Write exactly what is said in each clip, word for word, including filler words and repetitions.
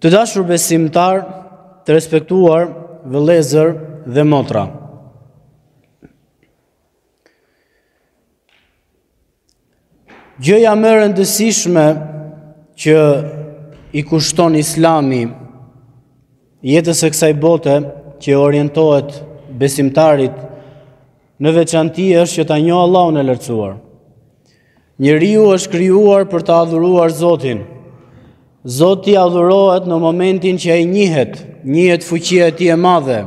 Të dashur besimtar, të respektuar vëllezër dhe motra. Gjëja më e rëndësishme që i kushton Islami jetës së kësaj bote, që orientohet besimtarit në veçanti, është që ta njohë Allahun e lartësuar. Njeriu është krijuar për të adhuruar Zotin. Zoti adhurohet në momentin që ai njihet, njihet fuqia e tij e madhe,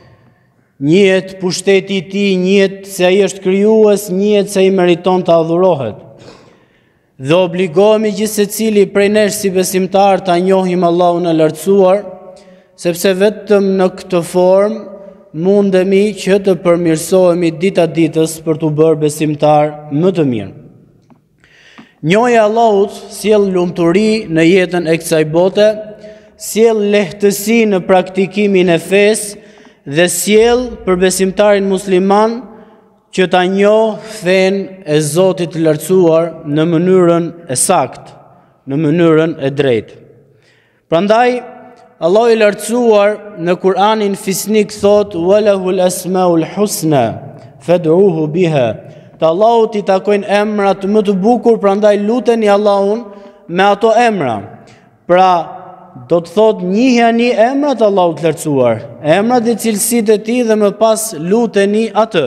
njihet pushteti i tij, njihet se ai është krijues, njihet se ai meriton të adhurohet. Dhe obligohemi gjithë secili prej nesh si besimtar ta njohim Allahun e lartësuar, sepse vetëm në këtë formë mundemi që të përmirësohemi dita ditës për të bërë besimtar më të mirë. Njohja e Allahut sjell lumturi në jetën e kësaj bote, sjell lehtësi në praktikimin e fesë dhe sjell për besimtarin musliman që ta njohë fenë e Zotit të lartësuar në mënyrën e saktë, në mënyrën e drejtë. Prandaj Allahu i lartësuar në Kur'anin fisnik thot: "Walahul asmaul husna fad'uhu biha." Të Allahut i takojnë emrat më të bukur, prandaj luteni Allahun me ato emra. Pra, do të thot njiheni emrat Allahut të lartësuar, emrat dhe cilësitë e tij dhe më pas luteni atë.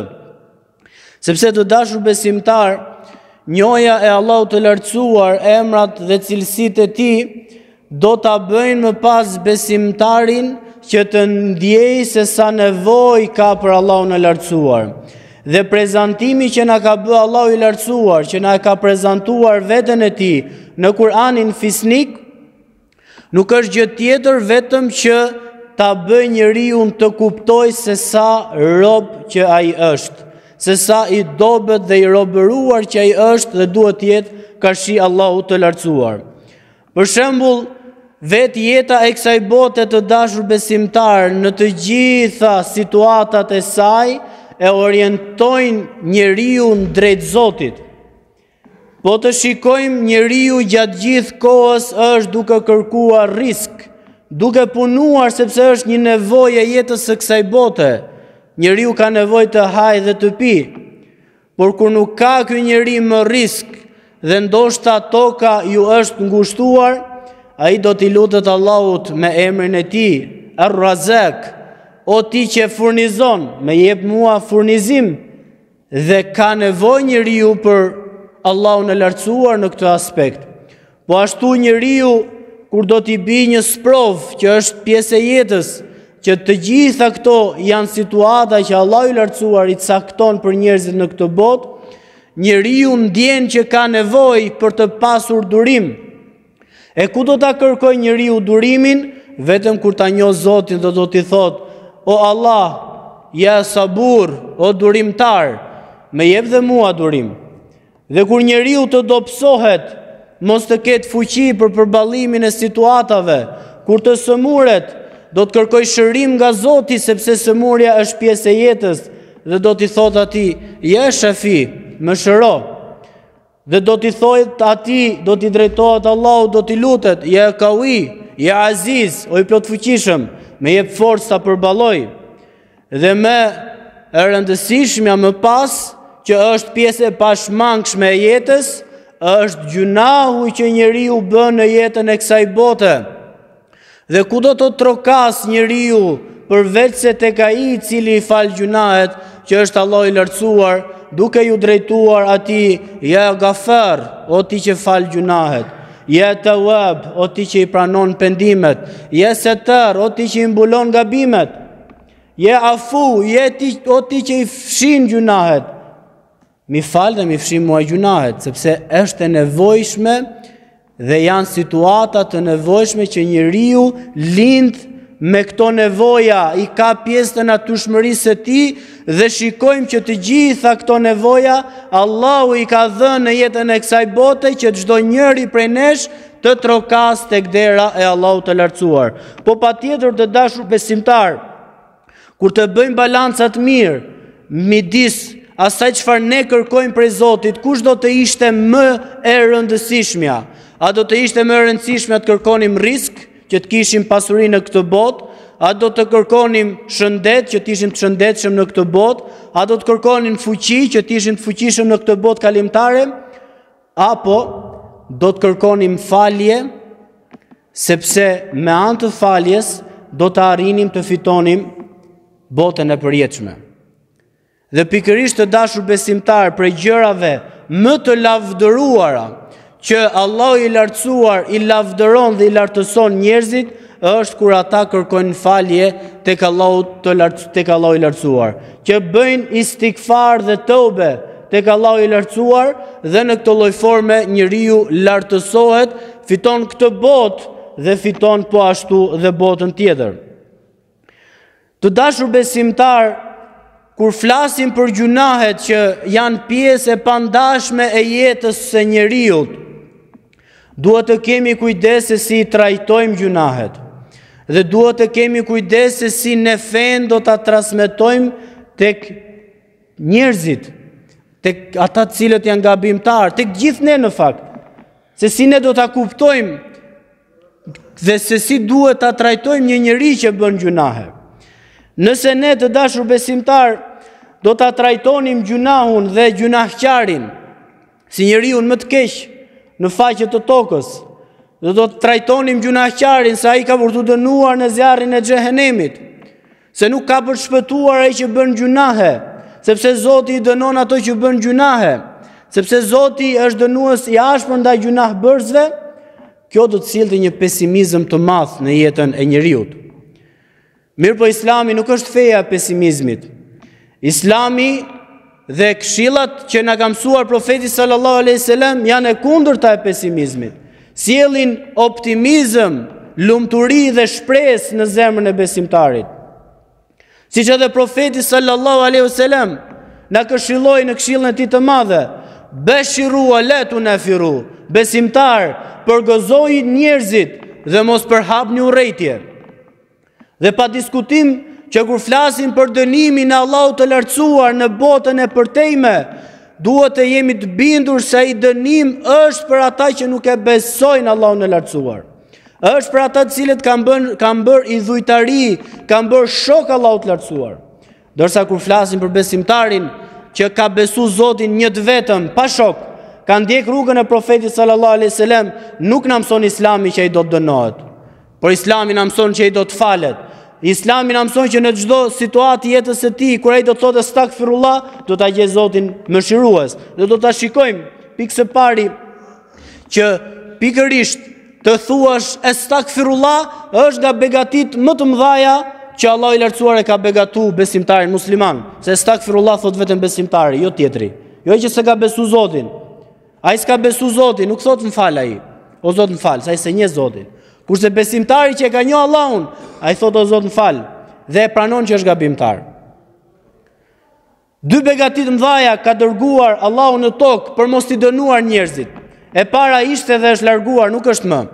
Sepse të dashur besimtar, njohja e Allahut të lartësuar, emrat dhe cilësitë e tij do ta bëjnë më pas besimtarin që të ndjejë se sa nevojë ka për Allahun e lartësuar. Dhe prezantimi që na ka bë Allahu i lartësuar, që na ka prezantuar veten e tij në Kur'anin fisnik, nuk është gjë tjetër vetëm që ta bëjë njeriu të kuptojë se sa rob që ai është, se sa i dobët dhe i robëruar që ai është dhe duhet të jetë karshi Allahut të lartësuar. Për shembull, vetë jeta e kësaj bote të dashur besimtar në të gjitha situatat e saj e orientojnë njeriu drejt Zotit. Po të shikojmë, njeriu gjatë gjithë kohës është duke kërkuar risk, duke punuar sepse është një nevojë e jetës së kësaj bote. Njeriu ka nevojë të hajë dhe të pi. Por kur nuk ka ky njeri më risk dhe ndoshta toka ju është ngushtuar, ai do t'i lutet Allahut me emrin e tij, Ar-Razak, o ti që furnizon, me jep mua furnizim, dhe ka nevojë njeriu për Allahun e lartësuar në këtë aspekt. Po ashtu njeriu kur do t'i bi një sprov që është pjesë e jetës, që të gjitha këto janë situata që Allahu i lartësuar i cakton për njerëzit në këtë botë, njeriu ndjen që ka nevojë për të pasur durim. E ku do ta kërkojë njeriu durimin? Vetëm kur ta njoh Zotin dhe do t'i thotë: "O Allah, ja sabur, o durimtar, me jep dhe mua durim." Dhe kur njeriu të dobësohet, mos të ketë fuqi për përballimin e situatave, kur të sëmuret, do të kërkoj shërim nga Zoti, sepse sëmurja është pjesë e jetës, dhe do t'i thotë atij: "Ja Shafi, më shëro." Dhe do t'i thotë atij, do t'i drejtohet Allahut, do t'i lutet: "Ja Qawi, ja Aziz, o i plot fuqishëm, me jep forcë ta përballoj." Dhe më e rëndësishmja më pas, që është pjesë e pashmangshme e jetës, është gjunahu që njeriu bën në jetën e kësaj bote. Dhe ku do të trokas njeriu përveç se tek ai i cili i fal gjunahet, që është Allahu i lartësuar, duke ju drejtuar atij: "Ja Gafar, o ti që fal gjunahet. Ja Tawab, o ti që i pranon pendimet. Ja Satar, o ti që i mbulon gabimet. Ja Afu, ja ti, o ti që i fshin gjunahet." Mi fal dhe mi fshin mua gjunahet, sepse është e nevojshme dhe janë situata të nevojshme që njeriu lind me këto nevoja, i ka pjesë të natyrshmërisë së tij dhe shikojmë që të gjitha këto nevoja Allahu i ka dhënë në jetën e kësaj bote që çdo njeri prej nesh të trokas tek dera e Allahut të lartësuar. Po patjetër të dashur besimtar, kur të bëjmë balancat mirë midis asaj çfarë ne kërkojmë prej Zotit, kush do të ishte më e rëndësishmja? A do të ishte më e rëndësishme të kërkonim risk, që të kishim pasuri në këtë botë, a do të kërkonim shëndet që të ishim të shëndetshëm në këtë botë, a do të kërkonim fuqi që të ishim të fuqishëm në këtë botë kalimtare, apo do të kërkonim falje, sepse me anë të faljes do të arrinim të fitonim botën e përjetshme. Dhe pikërisht të dashur besimtar, për gjërave më të lavdëruara që Allah i lartësuar i lavdëron dhe i lartëson njerëzit, është kur ata kërkojnë falje tek Allahu të lartë, tek Allahu i lartësuar, që bëjnë istikfar dhe tobe tek Allahu i lartësuar, dhe në këtë lloj forme njeriu lartësohet, fiton këtë botë dhe fiton po ashtu dhe botën tjetër. Të dashur besimtar, kur flasim për gjunahet që janë pjesë e pandashme e jetës së njeriu, duhet të kemi kujdes se si trajtojmë gjunahet. Dhe duhet të kemi kujdes se si në fen do ta transmetojmë tek njerëzit, tek ata të cilët janë gabimtar, tek gjithë ne në fakt. Se si ne do ta kuptojmë dhe se si duhet ta trajtojmë një njeri që bën gjunahe. Nëse ne të dashur besimtar do ta trajtonim gjunahun dhe gjunahqarin si njeriu më të keq në faqet të tokës, dhe do të trajtonim gjunahqarin se ai ka për të dënuar në zjarrin e xhehenemit, se nuk ka për të shpëtuar ai që bën gjunahe, sepse Zoti i dënon ato që bën gjunahe, sepse Zoti është dënues i ashpër ndaj gjunahbërësve, kjo do të sillte një pesimizëm të madh në jetën e njeriu. Mirë po Islami nuk është feja e pesimizmit. Islami dhe këshillat që na ka mësuar profeti sallallahu alaihi wasallam janë e kundërta e pesimizmit. Sjellin optimizëm, lumturi dhe shpresë në zemrën e besimtarit. Siç edhe profeti sallallahu alaihi wasallam na këshilloi në këshillën e tij të madhe, beshiru wa la tunafiru, besimtar, përgëzoi njerëzit dhe mos përhapni urrëtie. Dhe pa diskutim që kur flasim për dënimin e Allahut të lartësuar në botën e përtejme, duhet të jemi të bindur se ai dënim është për ata që nuk e besojnë Allahun e lartësuar. Është për ata të cilët kanë bën kanë bërë idhujtari, kanë bërë shok Allahut të lartësuar. Dorsa kur flasim për besimtarin që ka besu Zotin një të vetëm, pa shok, ka ndjek rrugën e profetit sallallahu alaihi wasallam, nuk na mëson Islami që ai do të dënohet. Por Islami na mëson që ai do të falet. Islami na mëson që në çdo situatë jetës së tij, kur ai do të thotë astaghfirullah, do ta gjej Zotin mëshirues. Dhe do ta shikojmë pikë së pari që pikërisht të thuash astaghfirullah është nga begatit më të mëdha që Allahu i lartësuar e ka begatu besimtarin musliman. Se astaghfirullah thot vetëm besimtari, jo tjetri. Jo që s'ka besu Zotin. Ai s'ka besu Zotin, nuk thot m'fal ai. O Zot m'fal, sa ai se njeh Zotin. Kurse besimtari që e ka njoh Allahun, ai thot o Zot m'fal dhe e pranon që është gabimtar. Dy begatit mëdha ka dërguar Allahu në tokë për mos t'i dënuar njerëzit. E para ishte dhe është larguar, nuk është më.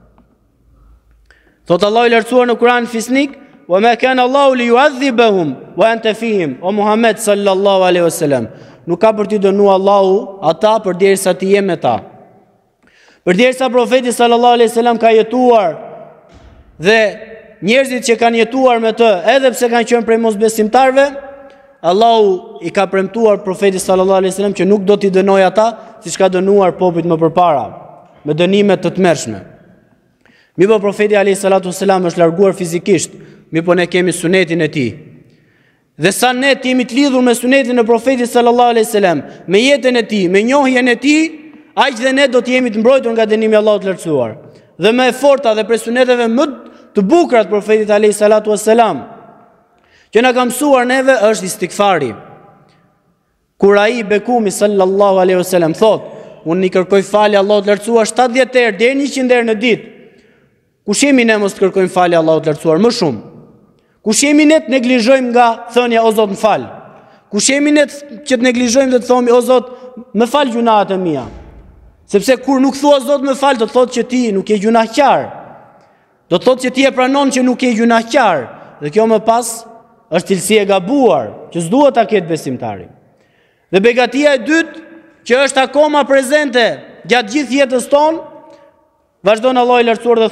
Thot Allahu i lartësuar në Kur'an Fisnik, wa ma kana Allahu li yu'adhibahum wa anta fihim, o Muhammed sallallahu alaihi wasallam. Nuk ka për t'i dënuar Allahu ata përderisa ti je me ta. Përderisa profeti sallallahu alaihi wasallam ka jetuar dhe njerëzit që kanë jetuar me të, edhe pse kanë qenë prej mosbesimtarve, Allahu i ka premtuar profetit sallallahu alaihi wasallam që nuk do t'i dënojë ata siç ka dënuar popujt më përpara, me dënime të tmerrshme. Mirë po profeti alayhi salatu wasalam është larguar fizikisht, mirë po ne kemi sunetin e tij. Dhe sa ne jemi të lidhur me sunetin e profetit sallallahu alaihi wasallam, me jetën e tij, me njohjen e tij, aq dhe ne do të jemi të mbrojtur nga dënimi i Allahut të lartësuar. Dhe më e forta dhe prej suneteve më të bukura të profetit alayhi salatu wasalam, që na ka mësuar neve, është istikfari. Kur ai bekumi sallallahu alaihi wasallam thot, unë i kërkoj falje Allahut të lartësuar shtatëdhjetë herë deri në njëqind herë në ditë. Kush jemi ne mos të kërkojmë falje Allahut të lartësuar më shumë? Kush jemi ne të neglizhojmë nga thënia o Zot më fal? Kush jemi ne që të neglizhojmë dhe të thomi o Zot më fal gjunahet e mia? Sepse kur nuk thua Zot më fal, do të thotë që ti nuk je gjunaqar. Do të thotë që ti e pranon që nuk je gjunaqar. Dhe kjo më pas është cilësi e gabuar, që s'duhet ta ketë besimtari. Dhe begatia e dytë, që është akoma prezente gjatë gjithë jetës tonë, vazhdon Allahu i lartësuar dhe thotë: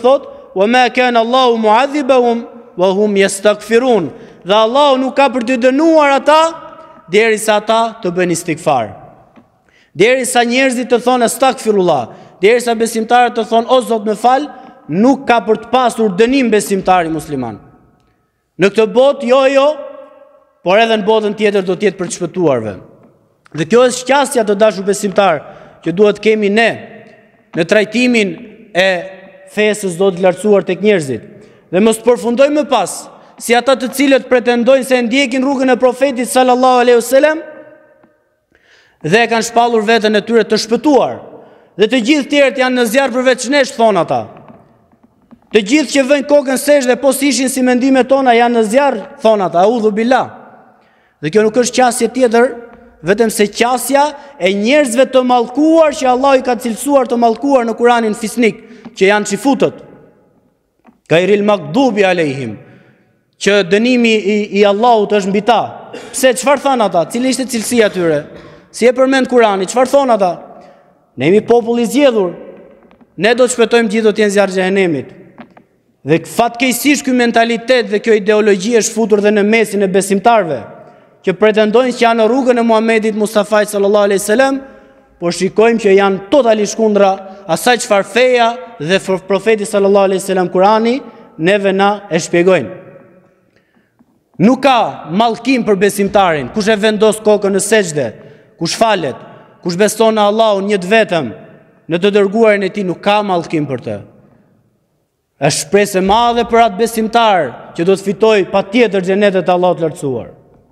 wa ma kana Allahu mu'adhibahum wa hum yastaghfirun. Dhe Allahu nuk ka për të dënuar ata derisa ata të bëjnë istighfar. Derisa njerëzit të thonë astaghfirullah, derisa besimtarët të thonë o Zot më fal, nuk ka për të pasur dënim besimtari musliman. Në këtë botë jo jo, por edhe në botën tjetër do të jetë për të shpëtuarve. Dhe kjo është shqasja të dashur besimtar që duhet kemi ne në trajtimin e fesë së do të lartësuar tek njerëzit. Dhe mos përfundojmë më pas si ata të cilët pretendojnë se ndjekin rrugën e profetit sallallahu alaihi wasallam dhe kanë shpallur veten e tyre të shpëtuar. Dhe të gjithë tjerët janë në zjarr përveç nesh, thon ata. Të gjithë që vënë kokën sesh dhe po si ishin si mendimet tona janë në zjarr, thon ata. Audhu billah. Dhe kjo nuk është qasje tjetër, vetëm se qasja e njerëzve të mallkuar që Allah i ka cilësuar të mallkuar në Kur'anin fisnik, që janë çifutët. Gairil maghdubi alejhim, që dënimi i, i Allahut është mbi ta. Pse, çfarë than ata? Cili ishte cilësia e tyre? Si e përmend Kurani, çfarë thon ata? Ne jemi popull i zgjedhur. Ne do të shpëtojmë gjithë do të jenë zjarr xhehenemit. Dhe fatkeqësisht ky mentalitet dhe kjo ideologji është futur dhe në mesin e besimtarëve, që pretendojnë që janë në rrugën e Muhamedit Mustafa sallallahu alaihi wasallam, por shikojmë që janë totalisht kundra asaj çfarë feja dhe profeti sallallahu alaihi wasallam Kurani neve na e shpjegojnë. Nuk ka mallkim për besimtarin, kush e vendos kokën në sejdë, kush falet, kush beson në Allahun një vetëm, në të dërguarin e tij, nuk ka mallkim për të. Është shpresë e madhe për atë besimtar që do të fitojë patjetër xhenetet e Allahut të lartësuar.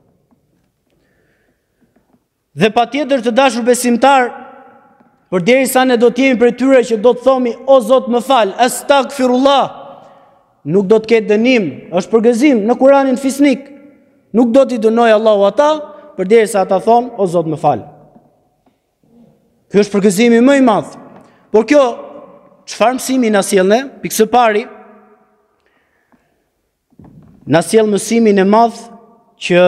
Dhe patjetër të dashur besimtar, përderisa ne do të jemi prej tyre që do të thomi o Zot më fal, astaghfirullah, nuk do të ketë dënim, është përgëzim në Kur'anin fisnik. Nuk do t'i dënojë Allahu ata, përderisa ata thonë o Zot më fal. Kjo është përgëzimi më i madh. Por kjo çfarë mësimi na sjell ne? Pikë së pari, na sjell mësimin e madh që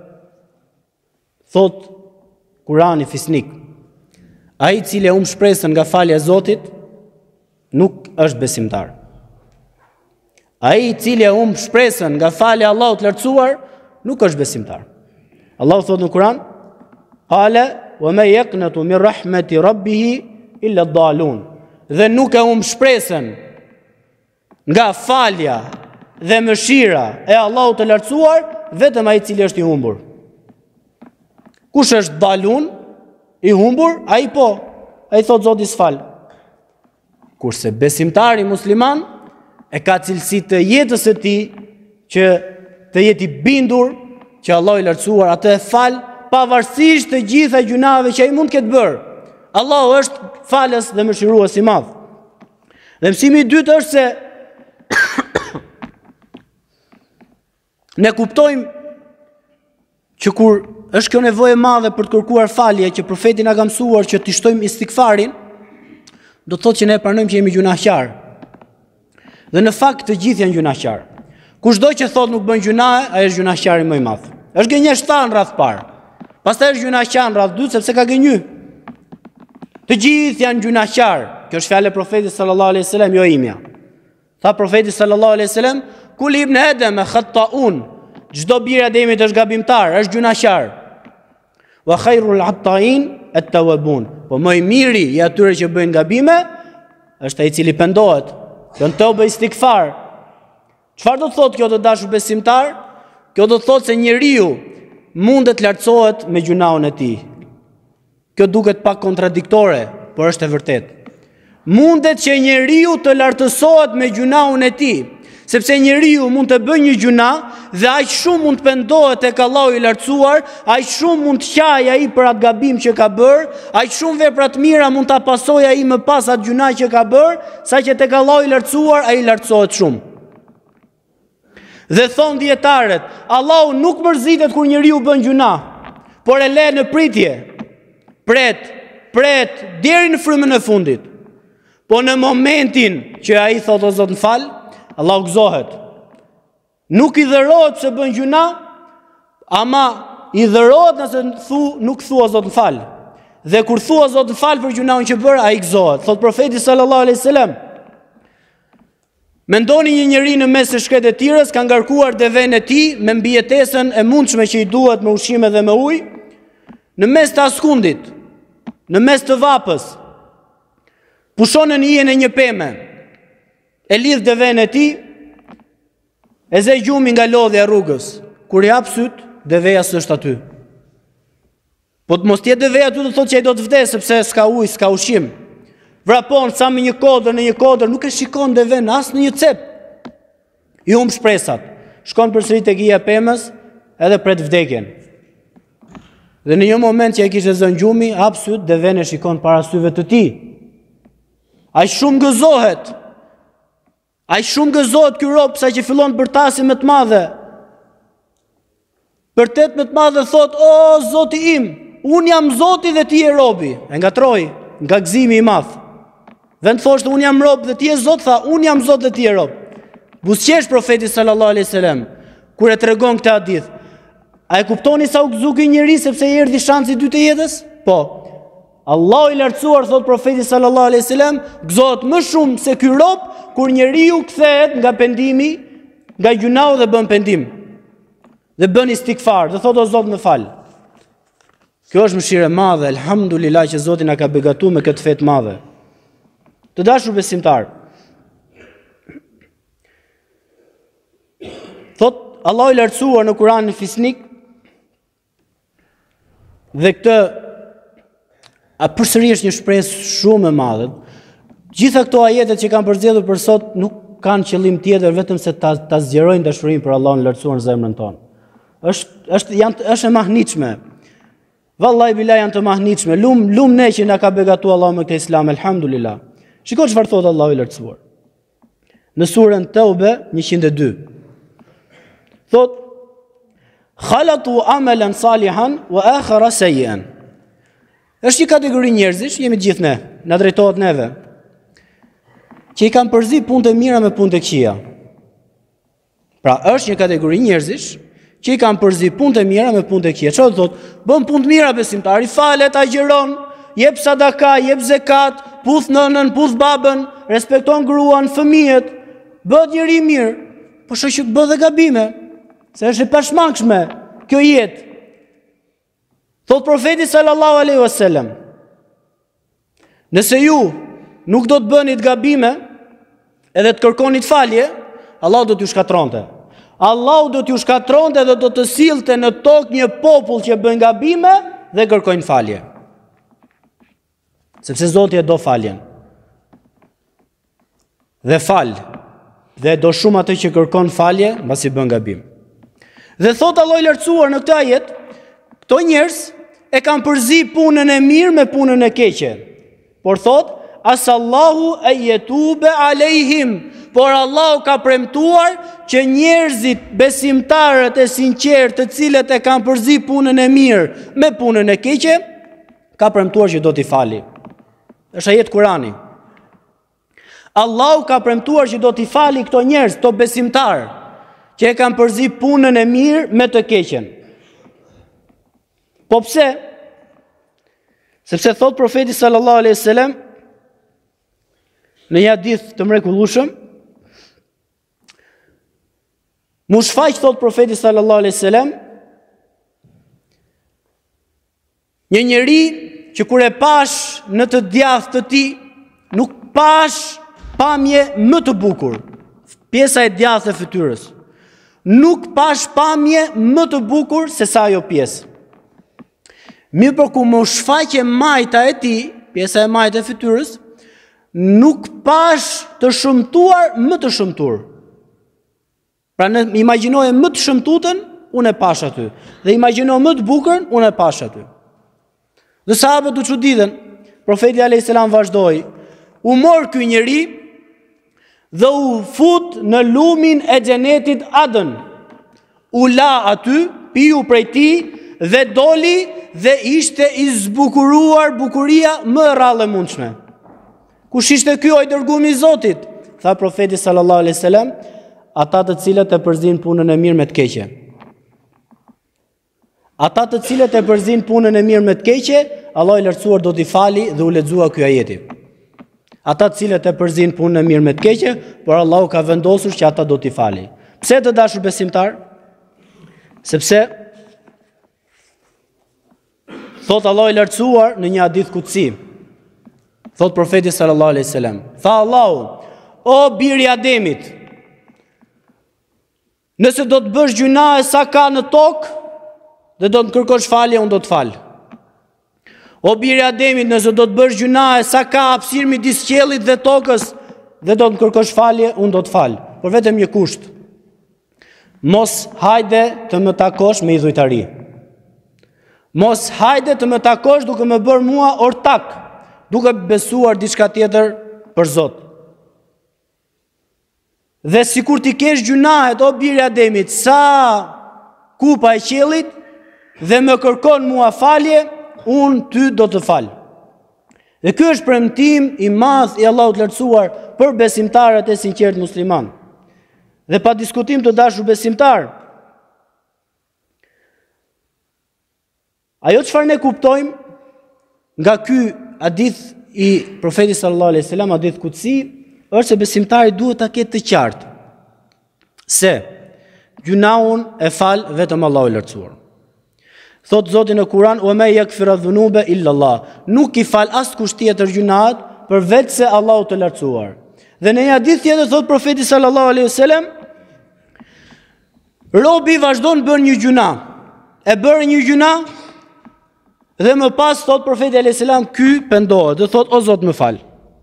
thot Kurani fisnik. Ai i cili e humb shpresën nga falja e Zotit nuk është besimtar. Ai i cili e humb shpresën nga falja e Allahut të lartësuar nuk është besimtar. Allahu thot në Kur'an: "Qala wa ma yaqnatu min rahmati rabbih illa ad-dallun." Dhe nuk e humb shpresën nga falja dhe mëshira e Allahut të lartësuar vetëm ai i cili është i humbur. Kush është dalun, i humbur, ai po, ai thot Zoti s'fal. Kurse besimtari musliman e ka cilësitë të jetës së tij që të jetë i bindur që Allah i lartësuar atë e fal pavarësisht të gjitha gjunave që ai mund të ketë bërë. Allahu është falës dhe mëshirues i madh. Dhe mësimi i dytë është se ne kuptojmë që kur është kjo nevojë e madhe për të kërkuar falje që profeti na ka mësuar që të shtojmë istighfarin, do të thotë që ne pranojmë që jemi gjunaqar. Dhe në fakt të gjithë janë gjunaqar. Kushdo që thotë nuk bën gjuna, ai është gjunaqari më i madh. Është gënjeshtar në radh parë. Pastaj është gjunaqar në radh dytë sepse ka gënjy. Të gjithë janë gjunaqar. Kjo është fjalë e profetit sallallahu alaihi wasallam, jo imja. Tha profeti sallallahu alaihi wasallam: "Kul ibn Adam khata'un." Çdo bir i Ademit është gabimtar, është gjunaqar. Wa khairul atta'in at-tawwabun. Po më i miri i atyre që bëjnë gabime është ai i cili pendohet. Don të bëj istighfar. Çfarë do të thotë kjo të dashur besimtar? Kjo do të thotë se njeriu mundet të lartësohet me gjunahun e tij. Kjo duket pak kontradiktore, por është e vërtetë. Mundet që njeriu të lartësohet me gjunahun e tij, sepse njeriu mund të bëjë një gjuna dhe aq shumë mund të pendohet tek Allahu i lartësuar, aq shumë mund të qajë ai për atë gabim që ka bërë, aq shumë vepra të mira mund ta pasojë ai më pas atë gjuna që ka bërë, saqë tek Allahu i lartësuar ai lartësohet shumë. Dhe thon dietarët, Allahu nuk mërzitet kur njeriu bën gjuna, por e le në pritje. Pret, pret deri në frymën e fundit. Po në momentin që ai thotë o Zot më fal, Allahu gëzohet. Nuk i dhërohet pse bën gjuna, ama i dhërohet nëse thu, nuk thua Zot më fal. Dhe kur thua Zot më fal për gjunahun që bër, ai gëzohet. Thot profeti sallallahu alaihi wasallam: Mendoni një njeri në mes të shkretë e tirës, ka ngarkuar deven e tij me mbijetesën e mundshme që i duhet me ushqime dhe me ujë, në mes të askundit, në mes të vapës, pushon në hijen e një peme, e lidh deven e tij, e ze gjumi nga lodhja rrugës. Kur i hap syt, deveja s'është aty. Po të mos tjetë deveja aty, do të thotë që ai do të vdesë sepse s'ka ujë, s'ka ushqim. Vrapon sa me një kodër në një kodër, nuk e shikon deven as në një cep. I humb shpresat. Shkon përsëri tek hija e pemës, edhe pret vdekjen. Dhe në një moment që ai kishte zënë gjumi, hap syt, deven e shikon para syve të tij. Ai shumë gëzohet. Ai shumë gëzohet ky rob sa që fillon të bërtasi më të madhe. Vërtet më të madhe thot: "O Zoti im, un jam Zoti dhe ti je robi." E ngatroi, nga gëzimi i madh. Vend thoshte un jam rob dhe ti je Zot, tha un jam Zot dhe ti je rob. Buzqesh profeti sallallahu alaihi wasallam kur e tregon këtë hadith. A e kuptoni sa u gëzu ky njeri sepse i erdhi shansi i dytë të jetës? Po. Allahu i lartësuar, thot profeti sallallahu alaihi wasallam, gëzohet më shumë se ky rob kur njeriu kthehet nga pendimi, nga gjunau dhe bën pendim. Dhe bën istikfar, dhe thot: "O Zot, më fal." Kjo është mëshirë e madhe, elhamdulillah që Zoti na ka begatuar me këtë fetë madhe. Të dashur besimtar, thot Allahu i lartësuar në Kur'anin e Fisnik, dhe këtë a përsëri është një shpresë shumë e madhe. Gjitha këto ajetet që kanë përzgjedhur për sot nuk kanë qëllim tjetër vetëm se ta, ta zgjerojnë dashurinë për Allahun e lartësuar në zemrën tonë. Është është janë është e mahnitshme. Vallahi billah janë të mahnitshme. Lum lum ne që na ka begatuar Allahu me këtë Islam, elhamdulillah. Shikoj çfarë thot Allahu i lartësuar. Në surën Tauba njëqind e dy. Thot: "Khalatu amalan salihan wa akhara sayyi'an." Është një kategori njerëzish, jemi të gjithë ne, na drejtohet neve, që i kanë përzi punë të mira me punë të këqija. Pra, është një kategori njerëzish që i kanë përzi punë të mira me punë të këqija. Çfarë thotë? Bën punë të mira besimtari, falet, agjeron, jep sadaka, jep zekat, puth nënën, puth babën, respekton gruan, fëmijët, bëhet njeri i mirë, po shoqë bëhet dhe gabime, se është e pashmangshme kjo jetë. Thot profeti sallallahu alaihi wasallam: "Nëse ju nuk do të bënit gabime edhe të kërkonit falje, Allahu do t'ju shkatronte. Allahu do t'ju shkatronte dhe do të sillte në tokë një popull që bën gabime dhe kërkojnë falje. Sepse Zoti e do faljen. Dhe fal, dhe do shumë atë që kërkon falje mbasi bën gabim." Dhe thot Allahu i lartësuar në këtë ajet, këto njerëz e kanë përzi punën e mirë me punën e keqe. Por thot: "Asallahu ayetube alejhim." Por Allahu ka premtuar që njerëzit besimtarët e sinqertë, të cilët e kanë përzi punën e mirë me punën e keqe, ka premtuar që do t'i fali. Është ajet Kurani. Allahu ka premtuar që do t'i fali këto njerëz, këto besimtarë, që e kanë përzi punën e mirë me të keqen. Po pse? Sepse thot profeti sallallahu alaihi wasallam në një hadith të mrekullueshëm, mu shfaq, thot profeti sallallahu alaihi wasallam, një njeri që kur e pash në të djathtë të tij, nuk pash pamje më të bukur, pjesa e djathtë e fytyrës. Nuk pash pamje më të bukur se sa ajo pjesë. Mirë, por ku më shfaqe majta e tij, pjesa e majtë e fytyrës, nuk pash të shëmtuar më të shëmtuar. Pra në imagjinoje më të shëmtutën, unë e pash aty. Dhe imagjino më të bukurën, unë e pash aty. Dhe sahabët u çuditën. Profeti alayhis salam vazhdoi: "U mor ky njeri dhe u fut në lumin e xhenetit Adn. U la aty, piu prej tij dhe doli dhe ishte i zbukuruar bukuria më e rrallë e mundshme." Kush ishte ky, o i dërguari i Zotit? Tha profeti sallallahu alaihi wasallam: "Ata të cilët e përzin punën e mirë me të keqe." Ata të cilët e përzin punën e mirë me të keqe, Allahu i lartësuar do t'i fali, dhe u lexua ky ajeti. Ata të cilët e përzin punën e mirë me të keqe, por Allahu ka vendosur që ata do t'i fali. Pse të dashur besimtar? Sepse thot Allahu i lartësuar në një hadith kutsi. Thot profeti sallallahu alaihi wasallam, tha Allahu, o biri i Ademit, nëse do të bësh gjuna e sa ka në tokë, dhe do të kërkosh falje, unë do të fal. O biri i Ademit, nëse do të bësh gjuna e sa ka hapësirë midis qiellit dhe tokës, dhe do të kërkosh falje, unë do të fal. Por vetëm një kusht. Mos hajde të më takosh me idhujtari. Mos hajde të më takosh duke më bërë mua ortak, duke besuar diçka tjetër për Zot. Dhe sikur ti kesh gjunahet, o biri i Ademit, sa kupa e qiellit, dhe më kërkon mua falje, unë ty do të fal. Dhe ky është premtim i madh i Allahut lartësuar për besimtarët e sinqert musliman. Dhe pa diskutim të dashur besimtar, ajo çfarë ne kuptojmë nga ky hadith i profetit sallallahu alaihi wasallam, hadith kutsi, është se besimtari duhet ta ketë të qartë se gjunahun e fal vetëm Allahu i lartësuar. Thot Zoti në Kur'an, "Wa ma yaghfiru dhunuba illa Allah." Nuk i fal askush tjetër gjunahet përveç se Allahu të lartësuar. Dhe në një hadith tjetër thot profeti sallallahu alaihi wasallam, robi vazhdon bën një gjuna, e bërë një gjuna, dhe më pas thot profeti alaihi salam, ky pendohet, dhe thot o Zot më fal.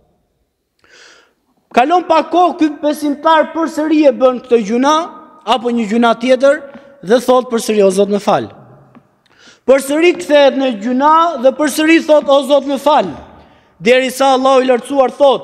Kalon pa kohë, ky besimtar përsëri e bën këtë gjuna apo një gjuna tjetër dhe thot përsëri o Zot më fal. Përsëri kthehet në gjuna dhe përsëri thot o Zot më fal. Derisa Allahu i lartësuar thot,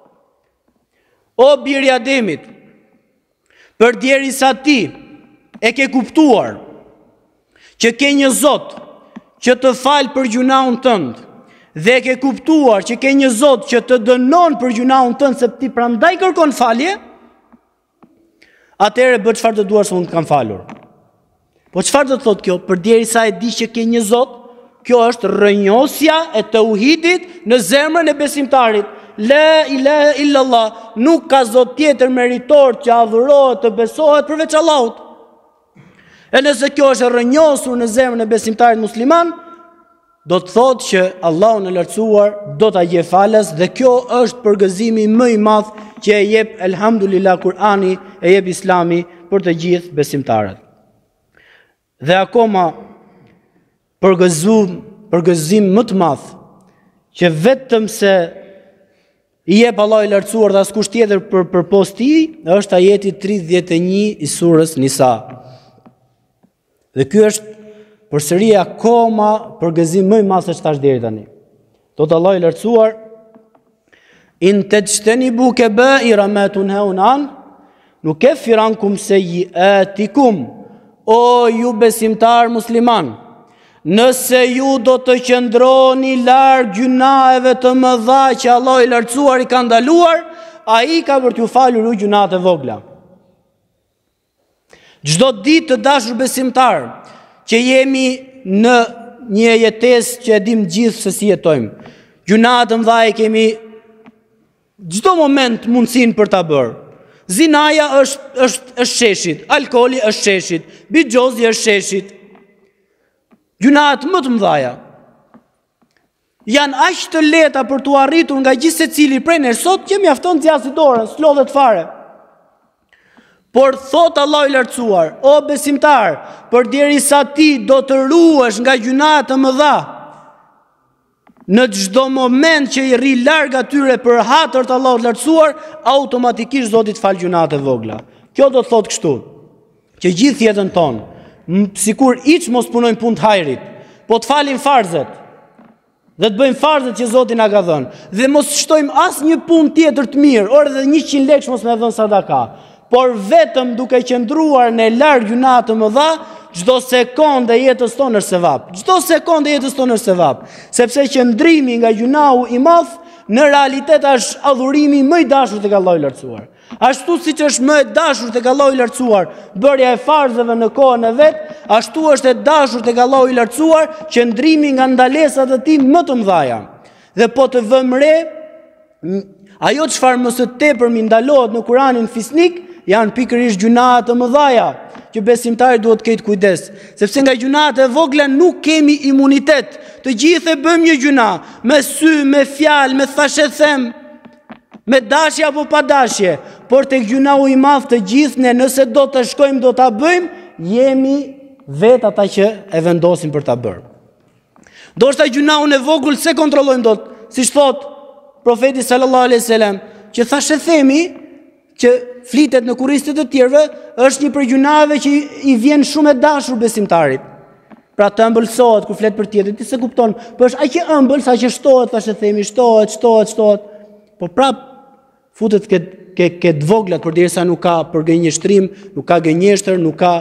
o biri i Ademit, përderisa ti e ke kuptuar që ke një Zot që të fal për gjunahun tënd, dhe ke kuptuar që ke një Zot që të dënon për gjunahun tënd se ti prandaj kërkon falje, atëherë bëj çfarë të duash, unë kam falur. Po çfarë do të thotë kjo? Përderisa e di që ke një Zot, kjo është rrënjosja e tauhidit në zemrën e besimtarit. La ilaha illallah, nuk ka Zot tjetër meritor që adhurohet të besohet përveç Allahut. E nëse kjo është rrënjosur në zemrën e besimtarit musliman, do të thotë që Allahu në lartësuar do ta jep falës, dhe kjo është përgëzimi më i madh që e jep elhamdulillah Kur'ani, e jep Islami për të gjithë besimtarët. Dhe akoma përgëzum, përgëzim më të madh që vetëm se i jep Allahu i lartësuar dhe askush tjetër për përpos tij, është ajeti tridhjetë e një i surës Nisa. Dhe ky është përsëri akoma përgëzim më i madh se ç'tash deri tani. Thot Allahu i lartësuar, in tajtanibu kaba'ira ma tunhauna an, nukaffir ankum sayyi'atikum. O ju besimtar musliman, nëse ju do të qëndroni larg gjunaheve të mëdha që Allahu i lartësuar i ka ndaluar, ai ka për t'ju falur ju gjunahet e vogla. Çdo ditë të dashur besimtar, që jemi në një jetesë që e dim gjithë se si jetojmë. Gjunahet e mëdha e kemi çdo moment mundësinë për ta bërë. Zinaja është është është sheshit, alkooli është sheshit, bixhozi është sheshit. Gjunahet më të mëdha janë aq të lehta për t'u arritur nga gjithë secili prej nesh sot që mjafton të zgjasë dorën, s'lodhet fare. Por thot Allahu i lartësuar, o besimtar, përderisa ti do të ruhesh nga gjunahet të mëdha, në çdo moment që i rri larg atyre për hatër të Allahut të lartësuar, automatikisht Zoti të fal gjunahet e vogla. Kjo do të thotë kështu, që gjithë jetën tonë, sikur hiç mos punojmë punë të hajrit, po të falim farzet, dhe të bëjmë farzet që Zoti na ka dhënë, dhe mos shtojmë asnjë punë tjetër të mirë, or edhe njëqind lekë mos më dhën sadaka, por vetëm duke qëndruar në larg gjunahet të mëdha, çdo sekondë e jetës tonë është sevap. Çdo sekondë e jetës tonë është sevap, sepse qëndrimi nga gjunahu i madh në realitet është adhurimi më i dashur tek Allahu i lartësuar. Ashtu siç është më e dashur tek Allahu i lartësuar bërja e farzeve në kohën e vet, ashtu është e dashur tek Allahu i lartësuar qëndrimi nga ndalesat e tij më të mëdha. Dhe po të vëmë re Ajo çfarë më së tepër mi ndalohet në Kuranin fisnik janë pikërisht gjunaat të mëdhaja, që besimtari duhet të ketë kujdes, sepse nga gjunaat e vogla nuk kemi imunitet. Të gjithë e bëjmë një gjuna, me sy, me fjalë, me thashe them, me dashje apo pa dashje, por tek gjunau i madh të gjithë ne nëse do të shkojmë do ta bëjmë, jemi vetë ata që e vendosim për ta bërë. Do shta gjunaun e vogël se kontrollojmë dot, siç thot profeti sallallahu alaihi wasallam, që thashë themi që flitet në kurristet të tjerëve, është një prej gjunave që i vjen shumë e dashur besimtarit. Pra të ëmbëlsohet kur flet për tjetrin, ti se kupton, po është aq i ëmbël sa që shtohet, thashë themi, shtohet, shtohet, shtohet. Po prap futet ke ke ke të voglat përderisa nuk ka përgënjeshtrim, nuk ka gënjeshtër, nuk ka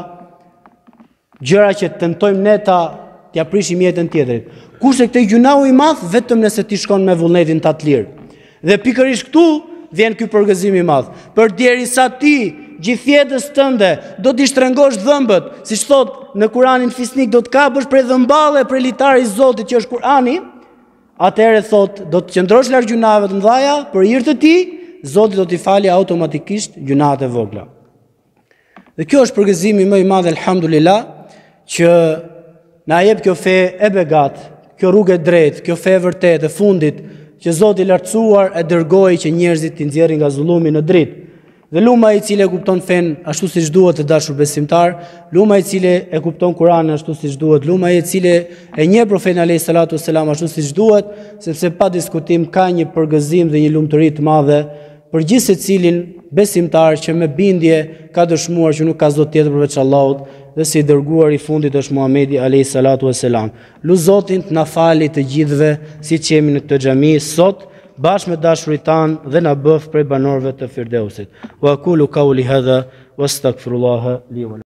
gjëra që tentojmë ne ta t'ja prishim jetën tjetrit. Kurse këtë gjunau i madh vetëm nëse ti shkon me vullnetin ta të lirë. Dhe pikërisht këtu vjen ky përgëzim i madh. Përderisa ti gjithjetës tënde do t'i shtrengosh dhëmbët, siç thot në Kuranin fisnik, do të kapësh prej dhëmballe prej litarit të Zotit që është Kurani, atëherë thot do të qëndrosh larg gjunave të mëdha, për hir të tij Zoti do t'i falë automatikisht gjunat e vogla. Dhe kjo është përgëzimi më i madh, elhamdulillah, që na jep kjo fe e begat, kjo rrugë e drejtë, kjo fe e vërtetë e fundit që Zoti i lartësuar e dërgoi që njerëzit t'i nxjerrin nga zullumi në dritë. Dhe luma i cili e kupton fen ashtu siç duhet të dashur besimtar, luma i cili e kupton Kur'anin ashtu siç duhet, luma i cili e njeh profetin alayhis salatu wassalam ashtu siç duhet, sepse pa diskutim ka një përgëzim dhe një lumturi të madhe për gjithë secilin besimtar që me bindje ka dëshmuar që nuk ka Zot tjetër përveç Allahut dhe si dërguar i fundit është Muhamedi alayhis salatu wassalam. Lu Zotin të na fali të gjithëve siç jemi në këtë xhami sot, bashkë me dashurit tanë dhe na bëf prej banorëve të Firdausit. Wa aqulu qawli hadha wastaghfirullaha li wa lakum.